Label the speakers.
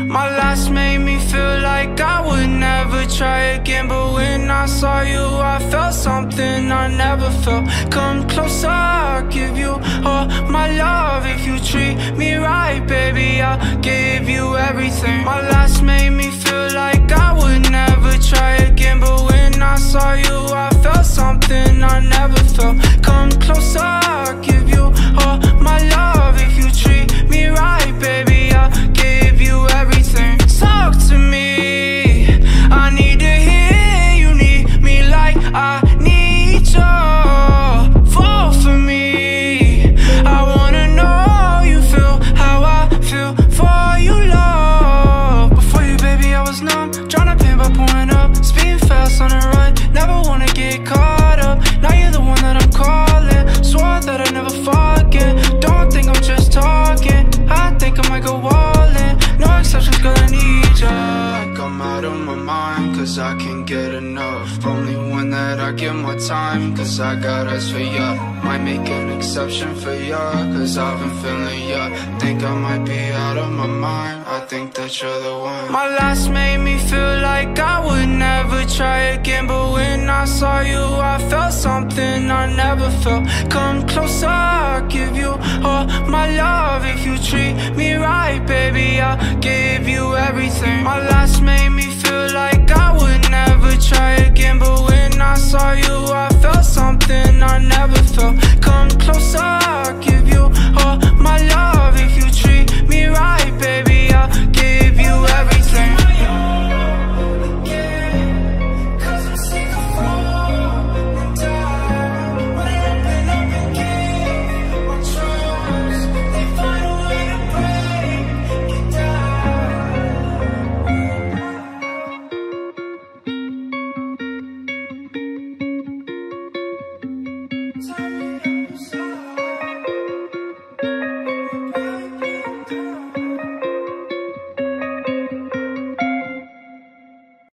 Speaker 1: My last made me feel like I would never try again, but when I saw you I felt something I never felt. Come closer, I'll give you all my love. If you treat me right, baby, I'll give you everything. My last made me feel like I would never try again, but when I saw you I felt something I never felt. Come closer, I'll give you all my love. If you treat me right, baby, I'll give you everything. Talk to me, I need to hear you need me like I need you. Fall for me, I wanna know you feel how I feel for you, love. Before you, baby, I was numb, tryna pain by pouring up, speeding fast on the run, never wanna get caught up. Now you're the one that I'm calling, swore that I'd never forget. Don't think I'm just talking, I think I might go all in. No exceptions, girl, I need ya. Like I'm out of my mind, cause I can't get enough. Only one that I give more time, cause I got eyes for ya. Might make an exception for ya, cause I've been feeling ya. Think I might be out of my mind, I think that you're the one. My last made me feel like I would never try again, but when I saw you I felt something I never felt. Come closer, I'll give you all my love. If you treat me right, baby, I'll give